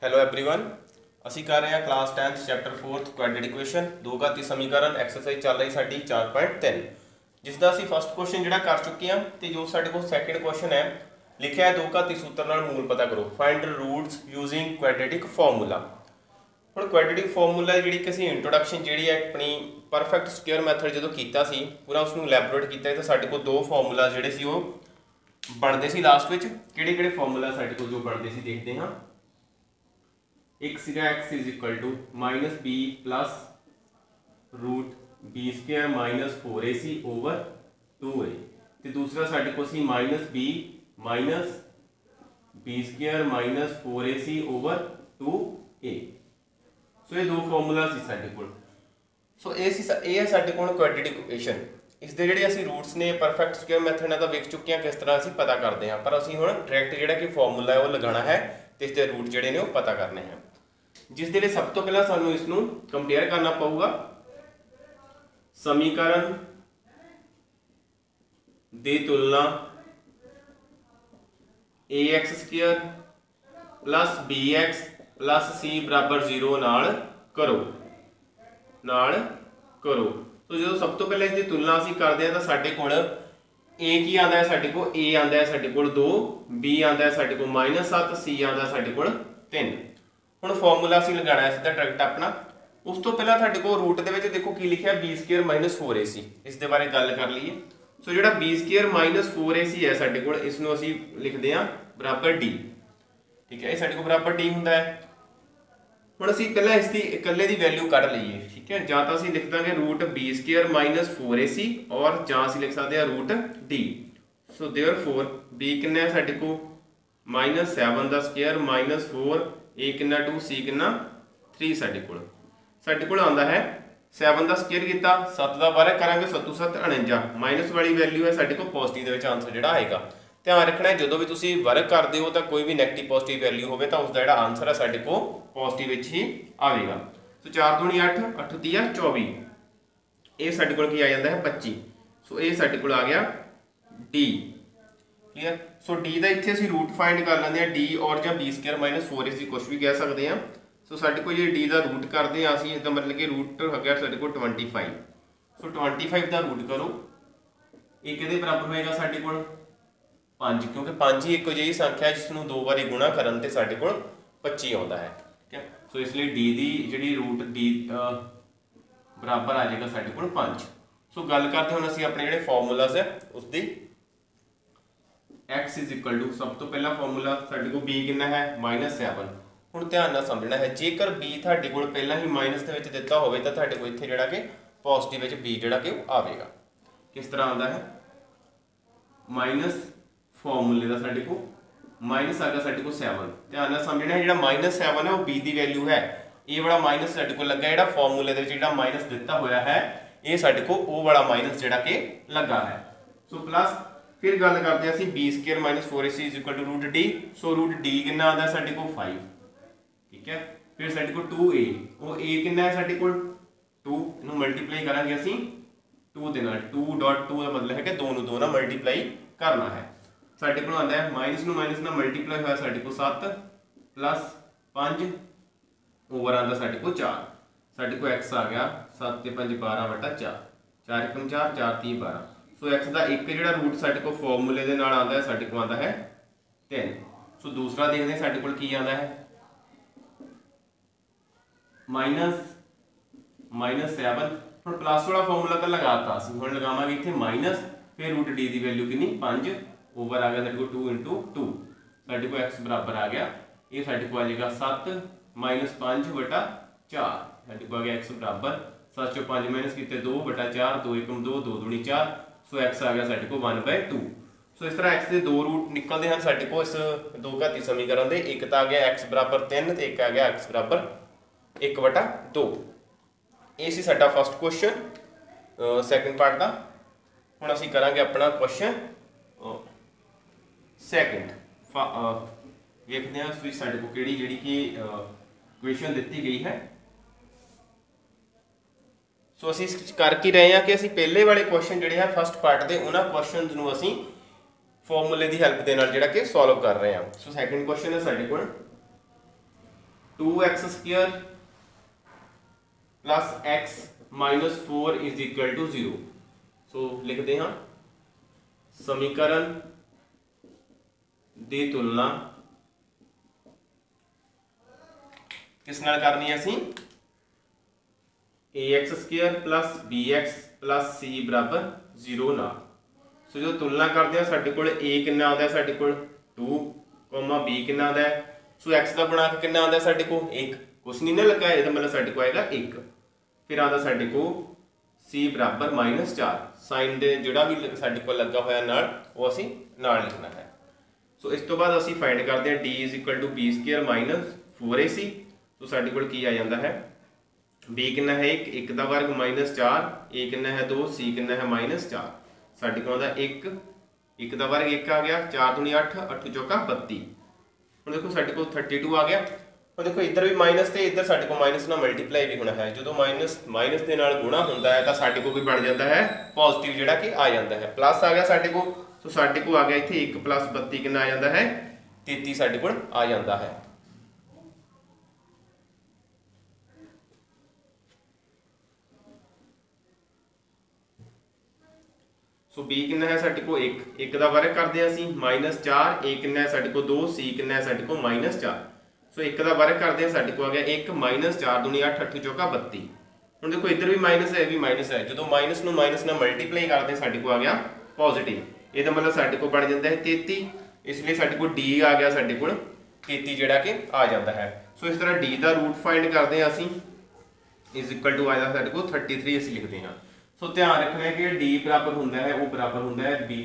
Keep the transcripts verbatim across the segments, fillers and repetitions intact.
Hello everyone, ਅਸੀਂ ਕਰ ਰਹੇ ਹਾਂ ਕਲਾਸ tenth ਚੈਪਟਰ fourth ਕੁਆਡਰੇਟਿਕ ਇਕੁਏਸ਼ਨ ਦੋ ਘਾਤੀ ਸਮੀਕਰਨ ਐਕਸਰਸਾਈਜ਼ ਚੱਲ ਰਹੀ ਸਾਡੀ ਚਾਰ ਪੁਆਇੰਟ ਤਿੰਨ ਜਿਸ ਦਾ ਅਸੀਂ ਫਸਟ ਕੁਐਸਚਨ ਜਿਹੜਾ ਕਰ ਚੁੱਕੇ ਹਾਂ ਤੇ ਜੋ ਸਾਡੇ ਕੋਲ ਸੈਕੰਡ ਕੁਐਸਚਨ ਹੈ ਲਿਖਿਆ ਹੈ ਦੋ ਘਾਤੀ ਸੂਤਰ ਨਾਲ ਮੂਲ ਪਤਾ ਕਰੋ find roots using quadratic formula. ਹੁਣ ਕੁਆਡਰੇਟਿਕ ਫਾਰਮੂਲਾ ਜਿਹੜੀ ਕਿ ਅਸੀਂ ਇੰਟਰੋਡਕਸ਼ਨ ਜਿਹੜੀ ਹੈ ਆਪਣੀ ਪਰਫੈਕਟ ਸਕੁਅਰ ਮੈਥਡ ਜਦੋਂ ਕੀਤਾ ਸੀ ਪੂਰਾ ਉਸ ਨੂੰ ਇਲੈਬੋਰੇਟ ਕੀਤਾ ਤਾਂ ਸਾਡੇ ਕੋਲ ਦੋ ਫਾਰਮੂਲਾ ਜਿਹੜੇ ਸੀ ਉਹ ਬਣਦੇ ਸੀ ਲਾਸਟ ਵਿੱਚ। ਕਿਹੜੇ ਕਿਹੜੇ ਫਾਰਮੂਲਾ ਸਾਡੇ ਕੋਲ ਜੋ ਬਣਦੇ ਸੀ ਦੇਖਦੇ ਹਾਂ। एक सीगा x is equal to minus B plus root B square minus four A C over two A तो दूसरा साढ़े को सी minus B minus B square minus four A C over two A. So ये दो फॉर्मूला सी साढ़े को सो ये सी ये है साढ़े को क्वाड्रेटिक इक्वेशन। इस दे जिहड़े असीं रूट्स ने परफेक्ट स्क्वायर मैथड नाल तां वेख चुके हैं किस तरह असीं पता करते हैं, पर असीं हुण डायरैक्ट जिहड़ा कि फॉर्मूला है वो लगाना है ਤੇ इसके रूट ਜਿਹੜੇ ਨੇ ਉਹ ਪਤਾ ਕਰਨੇ हैं। जिस ਦੇ ਲਈ ਸਭ ਤੋਂ ਪਹਿਲਾਂ ਸਾਨੂੰ ਇਸ ਨੂੰ ਕੰਪੇਅਰ ਕਰਨਾ ਪਊਗਾ ਸਮੀਕਰਨ ਦੀ ਤੁਲਨਾ ax square plus bx plus c ਬਰਾਬਰ ਜ਼ੀਰੋ ਨਾਲ ਕਰੋ ਨਾਲ ਕਰੋ। तो जो सब तो पहले इसकी तुलना असीं करते हैं तो साडे कोल a की आंदा है साडे कोल a आंदा है साडे कोल दो b आंदा है साडे कोल माइनस सत्त c आंदा है साडे कोल तीन। हुण फॉर्मूला असीं लगाना है सीधा डायरेक्ट अपना। उस तो पहला साडे कोल रूट दे विच देखो की लिखिया b square minus four A C. इस दे बारे गल कर लईए। सो जिहड़ा b square minus four A C है साडे कोल इस नूं असीं लिखदे हां बराबर d। ठीक है, ये साडे कोल बराबर d हुंदा है। ਹੁਣ ਅਸੀਂ ਪਹਿਲਾਂ ਇਸ ਦੀ ਇਕੱਲੇ ਦੀ ਵੈਲਿਊ ਕੱਢ ਲਈਏ। ਠੀਕ ਹੈ, ਜਾਂ ਤਾਂ ਅਸੀਂ ਲਿਖ ਦਾਂਗੇ root b square minus four A C और ਜਾਂ ਅਸੀਂ ਲਿਖ ਸਕਦੇ ਹਾਂ root d। So therefore b ਕਿੰਨਾ ਹੈ ਸਾਡੇ ਕੋਲ माइनस सैवन ਦਾ ਸਕੁਅਰ माइनस फोर a ਕਿੰਨਾ टू c ਕਿੰਨਾ थ्री ਸਾਡੇ ਕੋਲ ਸਾਡੇ ਕੋਲ ਆਉਂਦਾ ਹੈ सैवन ਦਾ ਸਕੁਅਰ ਕੀਤਾ सत्त ਦਾ ਬਾਰਾਂ ਕਰਾਂਗੇ सत्तू सत्त उनंजा माइनस वाली वैल्यू है ਸਾਡੇ ਕੋਲ पॉजिटिव ਦੇ ਵਿੱਚ ਆਨਸਰ ਜਿਹੜਾ ਆਏਗਾ। ध्यान रखना है जो भी तुसी वर्क करते हो तो कोई भी नैगेटिव पॉजिटिव वैल्यू हो तो उसका जो आंसर है साढ़े को पॉजिटिव ही आएगा। तो चार दूनी अठ अठ तीया चौबी ये साढ़े को आ जाता है पच्ची। सो ये साढ़े को आ गया डी। क्लियर। सो डी का इतने असीं रूट फाइंड कर लेंगे डी और या बी स्क्वायर माइनस फोर इसी कुछ भी कह सकते हैं। सो साढ़े को जो डी का रूट करते हैं असीं इसका मतलब कि रूट है साढ़े को twenty five. So twenty five का रूट करो ये किहदे बराबर होएगा साढ़े को पांच, क्योंकि पांच ही एक जी संख्या जिसनों दो बार गुणा करन ते साडे कोल पच्ची आउंदा है। ठीक है, सो इसलिए डी दी जिहड़ी रूट डी बराबर आ जाएगा साडे कोल पांच। सो गल करते हुण असीं अपने जिहड़े फॉर्मूलाज है उसदी x इज इक्वल टू सब तो पहला फॉर्मूला साडे कोल b कितना है माइनस सैवन। हुण ध्यान नाल समझना है जेकर b तुहाडे कोल पहला ही माइनस दे विच दित्ता होवे तां तुहाडे कोल इत्थे जिहड़ा कि पॉजिटिव विच b जिहड़ा कि आवेगा। किस तरह आंदा है माइनस फॉर्मूले का साढ़े को माइनस आ गया साढ़े को सैवन। ध्यान नाल समझना है जो माइनस सैवन है वो बी की वैल्यू है। ये वाला माइनस साढ़े को लगा जो फॉर्मूले जो माइनस दिता होया है ये साढ़े को वो वाला माइनस जोड़ा कि लगा है। सो प्लस फिर गल करते हैं B square minus four A C is equal to root D. So root D कितना आता है साढ़े को फाइव। ठीक है, फिर साढ़े को टू ए वो ए कितना है साढ़े को टू इनू मल्टीप्लाई करांगे असीं टू दे नाल। टू डॉट टू का मतलब है कि दो नूं दो नाल मल्टीप्लाई करना है। साढ़े को आता है माइनस नूं माइनस नाल मल्टीप्लाई होया साढ़े को सत्त प्लस पांच ओवर आता साढ़े को चार। साढ़े को एक्स आ गया सत्त ते पंज बारह बटा चार चार एकम चार चार तीह बारह। सो एक्स का एक जिहड़ा रूट साढ़े को फॉर्मूले दे नाल आंदा है साढ़े को आंदा है तीन। सो दूसरा देखते हैं साढ़े को की आंदा है माइनस माइनस सैवन। हुण प्लस वाला फॉर्मूला तो लगाता असीं हुण लगावांगे इत्थे माइनस फिर रूट डी की वैल्यू कितनी पांच ओवर आ गया साढ़े को टू इंटू टू साढ़े को एक्स बराबर आ गया ये साढ़े को आ जाएगा सत्त माइनस पांच बटा चार साढ़े को आ गया एक्स बराबर सत्त चो पांच माइनस कितने दो बटा चार दो एकम दो दो दूनी चार। सो एक्स आ गया साढ़े को वन बाय टू। सो इस तरह एक्स के दो रूट निकलते हैं साढ़े को इस दो घाती समीकरण के। एक तो आ गया एक्स बराबर तीन तो एक आ गया एक्स बराबर एक बटा दो। ये सी साडा फर्स्ट क्वेश्चन सैकेंड पार्ट का। हुण असीं करांगे अपना क्वेश्चन सैकेंड। देखते हैं साढ़े को किहड़ी जिहड़ी कि क्वेश्चन दिती गई है। सो असीं कर की रहे हैं कि असीं पहले वाले क्वेश्चन जिहड़े है फर्स्ट पार्ट के उन्हां क्वेश्चनस नूं असीं फॉर्मूले की हैल्प के नाल जिहड़ा कि सॉल्व कर रहे हैं। सो सैकेंड क्वेश्चन है साढ़े कोल two X square plus X minus four is equal to zero. So लिखते हाँ समीकरण की तुलना किस नाल करनी है असीं A X square plus B X plus C बराबर जीरो नाल। सो जो तुलना करते हैं साडे कोल ए कितना आउंदा है साडे कोल टू कोमा बी कितना आउंदा है। सो एक्स का बना के कितना आउंदा है साडे कोल एक, कुछ नहीं ना लगा ये मतलब साडे कोल आएगा एक। फिर आउंदा साडे कोल सी बराबर माइनस चार, साइन दे जिहड़ा भी साडे कोल लगा होया नाल वो असीं नाल लिखना है। सो इस तो बाद असीं फाइंड करते हैं D is equal to B square minus four A C. तो साडे कोल की आ जांदा है बी कितना है एक, एक का वर्ग माइनस चार, ए कितना है दो, सी कितना है माइनस चार। साडे कोल आउंदा एक, एक का वर्ग एक आ गया, चार दूनी अठ, अठ चौका बत्ती। हुण देखो साडे कोल थर्टी टू आ गया। हुण देखो इधर भी माइनस ते इधर साडे कोल माइनस नाल मल्टीप्लाई भी होना है। जो माइनस माइनस के नाल गुणा होंदा है तो साडे कोल भी बन जाता है पॉजिटिव जिहड़ा कि आ जाता है। प्लस आ गया साडे कोल, तो साडे कोल आ गया इत्थे एक प्लस बत्ती कितना आ जाता है तेती साडे कोल आ जाता है। सो बी कितना है साडे को एक, एक का वर्ग करते हैं असीं माइनस चार, ए कितना है साडे को दो, सी कितना है साडे को माइनस चार। सो एक का वर्ग करते हैं साडे को आ गया एक माइनस चार दूनी अठ, अठ चौका बत्ती। हुण देखो इधर भी माइनस है भी माइनस है, जो माइनस नूं माइनस नाल मल्टीप्लाई करते हैं साडे को आ गया पॉजिटिव। ये मतलब साडे को बन जाता है तेती, इसलिए साडे को डी आ गया साडे को तेती जिहड़ा कि आ जाता है। सो इस तरह डी का रूट फाइंड करते हैं असीं इज इक्वल टू आ जाता साडे को थर्टी थ्री असीं लिखते हैं। सो ध्यान रखना है कि डी बराबर होंदा है वो बराबर होंदा है B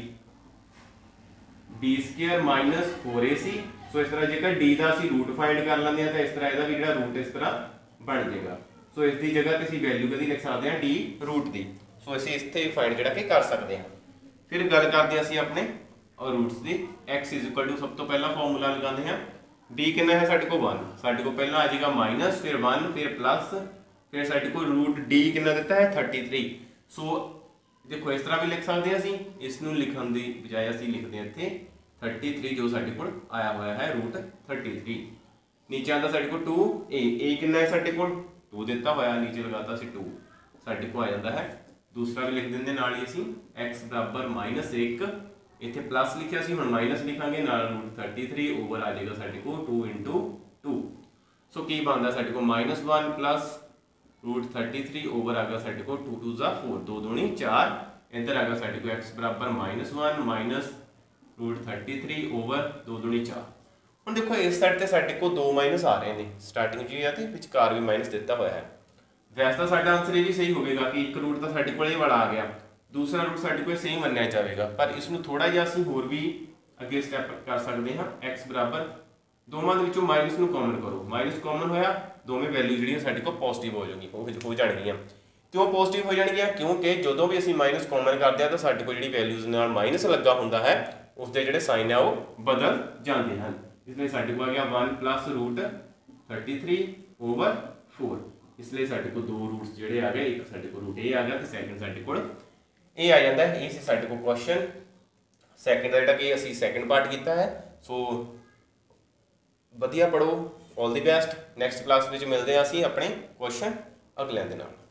B square minus four A C. So इस तरह जेकर डी का असीं रूट फाइंड कर लेंगे तो इस तरह इसका भी जिहड़ा रूट इस तरह बन जाएगा। सो इसकी जगह ते असीं वैल्यू कदी लिख सकते हैं डी रूट की। सो असीं इत्थे भी फाइंड जिहड़ा कि कर सकते हैं। फिर गल करते हैं असीं अपने और रूट्स की। एक्स इज इक्वल टू सब तो पहला फॉर्मूला लगाते हैं बी कितना है साडे को वन, साडे को पहला आ जाएगा माइनस फिर वन फिर प्लस फिर साडे को रूट डी कितना दिता है थर्टी थ्री। सो देखो इस तरह भी लिख सकते हैं असीं, इसनूं लिखण दी बजाय असीं लिखते हैं इत्थे थर्टी थ्री जो साडे कोल आया होया है रूट थर्टी थ्री। नीचे आंदा साडे कोल टू ए, ए कितना है साडे कोल टू दिता होया, नीचे लगाता असीं टू साडे को आ जाता है। दूसरा भी लिख दिंदे नाल ही असीं एक्स बराबर माइनस एक, इत्थे प्लस लिखिया सी हुण माइनस लिखांगे नाल रूट थर्टी थ्री ओवर आ जाएगा साडे को टू इंटू टू। सो की बनदा साडे को minus one plus root thirty three over आ गया साडे को टू टू ज़ा फोर, दो दूनी चार, इधर आ गया साडे को एक्स बराबर minus one minus root thirty three over दो दूनी चार। हुण देखो इस साइड ते साडे को दो माइनस आ रहे हैं स्टार्टिंग जी है, विचकार भी माइनस दिता होया है। वैसे तो साडा आंसर ये भी सही होगा कि एक रूट तो साडे कोल ये वाला आ गया, दूसरा रूट साडे कोल सही मन्निया जाएगा, पर इसनूं थोड़ा जिहा असीं होर भी अगे स्टैप कर सकते हैं। एक्स बराबर दोवां दे विचों माइनस नूं कॉमन करो, माइनस कॉमन होया दोवें वैल्यू जिहड़ियां साडे कोल पॉजिटिव हो जाएगी हो जाणगियां। क्यों पॉजिटिव हो जाणगियां क्योंकि जदों भी असीं माइनस कॉमन करते हैं तो साडे कोल जिहड़ी वैल्यूज़ नाल माइनस लगा हुंदा है उसके जिहड़े साइन है वो बदल जाते हैं। इसलिए साडे कोल आ गया one plus root thirty three over four, इसलिए साडे कोल दो रूट्स जिहड़े आ गए, एक साडे कोल रूट ए आ गया तो सैकेंड साडे कोल ए आ जाता है। ये सी साडे कोल क्वेश्चन सैकेंड का जिहड़ा कि असीं सैकेंड पार्ट कीता है। सो वधिया पढ़ो, all the best. Next class में मिलते हैं असीं अपने क्वेश्चन अगलिਆਂ ਦੇ ਨਾਲ।